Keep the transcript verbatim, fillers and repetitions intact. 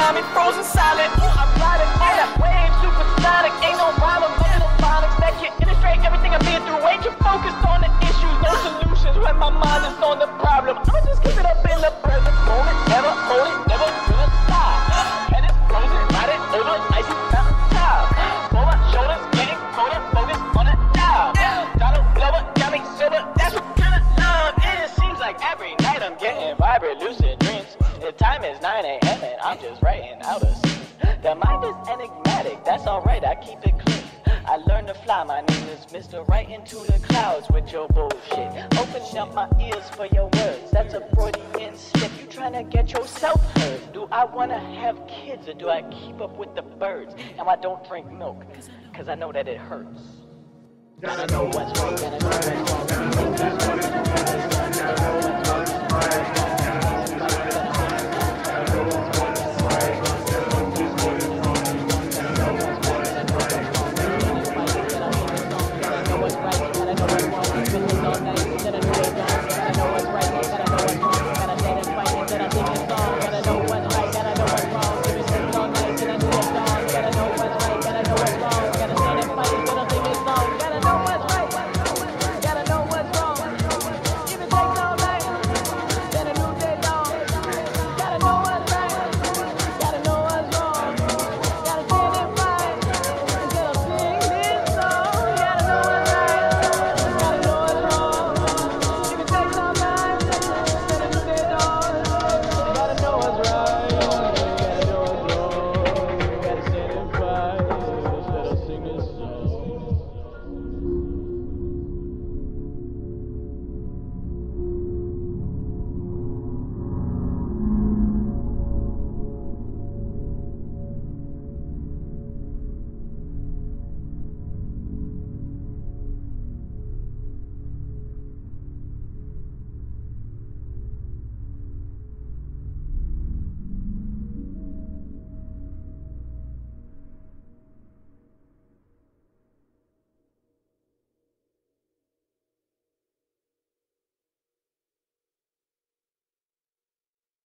got me frozen solid. I'm riding on that wave, supersonic. Ain't no rhyme or phonics that can illustrate everything I've been through. Ain't you focused on the issues, no solutions when my mind is on the problem. I'ma just keep it up in the present moment, never hold it, never gonna stop. And it's frozen, ride it over icy mountain top. For my shoulders, getting colder, focused on the dial. Donald Glover got me sober, that's what kind of love is. Seems like every night I'm getting vibrant, lucid dreams. The time is nine A M and I'm just writing out a scene. The mind is enigmatic, that's alright, I keep it clean. I learned to fly, my name is Mister Right into the clouds with your bullshit. Open up my ears for your words, that's a Freudian slip. You trying to get yourself heard. Do I want to have kids or do I keep up with the birds? Now I don't drink milk, cause I know that it hurts. Gotta know what's right.